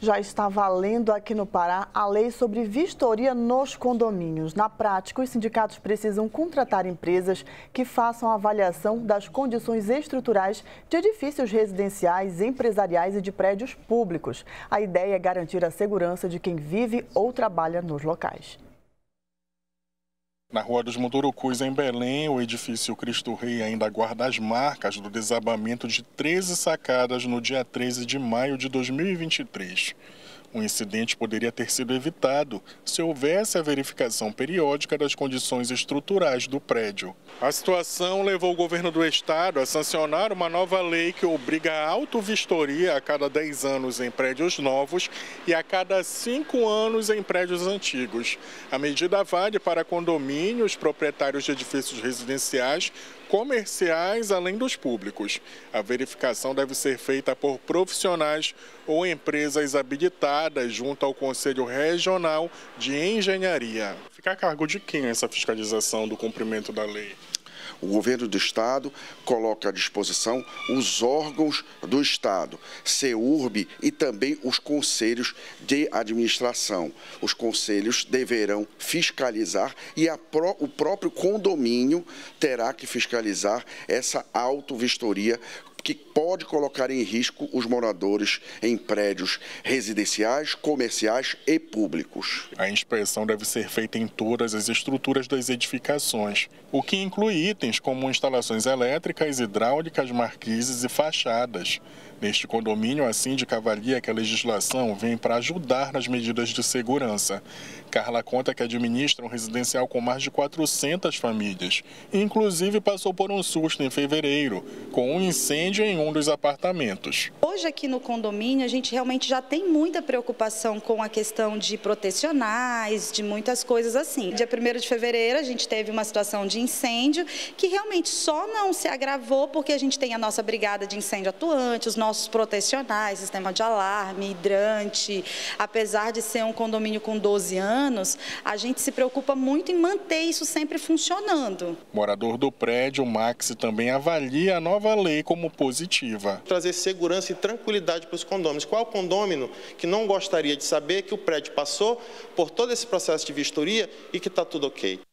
Já está valendo aqui no Pará a lei sobre vistoria nos condomínios. Na prática, os sindicatos precisam contratar empresas que façam a avaliação das condições estruturais de edifícios residenciais, empresariais e de prédios públicos. A ideia é garantir a segurança de quem vive ou trabalha nos locais. Na Rua dos Mundurucus, em Belém, o edifício Cristo Rei ainda guarda as marcas do desabamento de 13 sacadas no dia 13 de maio de 2023. O incidente poderia ter sido evitado se houvesse a verificação periódica das condições estruturais do prédio. A situação levou o governo do estado a sancionar uma nova lei que obriga a autovistoria a cada 10 anos em prédios novos e a cada 5 anos em prédios antigos. A medida vale para condomínios, proprietários de edifícios residenciais, comerciais, além dos públicos. A verificação deve ser feita por profissionais ou empresas habilitadas junto ao Conselho Regional de Engenharia. Fica a cargo de quem essa fiscalização do cumprimento da lei? O governo do estado coloca à disposição os órgãos do estado, CEURB e também os conselhos de administração. Os conselhos deverão fiscalizar e o próprio condomínio terá que fiscalizar essa autovistoria que pode colocar em risco os moradores em prédios residenciais, comerciais e públicos. A inspeção deve ser feita em todas as estruturas das edificações, o que inclui itens como instalações elétricas, hidráulicas, marquises e fachadas. Neste condomínio, a síndica avalia que a legislação vem para ajudar nas medidas de segurança. Carla conta que administra um residencial com mais de 400 famílias. Inclusive, passou por um susto em fevereiro, com um incêndio em um dos apartamentos. Hoje aqui no condomínio, a gente realmente já tem muita preocupação com a questão de protecionais, de muitas coisas assim. Dia 1º de fevereiro, a gente teve uma situação de incêndio que realmente só não se agravou porque a gente tem a nossa brigada de incêndio atuante, os nossos protecionais, sistema de alarme, hidrante. Apesar de ser um condomínio com 12 anos, a gente se preocupa muito em manter isso sempre funcionando. Morador do prédio, Maxi, também avalia a nova lei como positiva. Trazer segurança e tranquilidade para os condôminos. Qual condômino que não gostaria de saber que o prédio passou por todo esse processo de vistoria e que está tudo ok?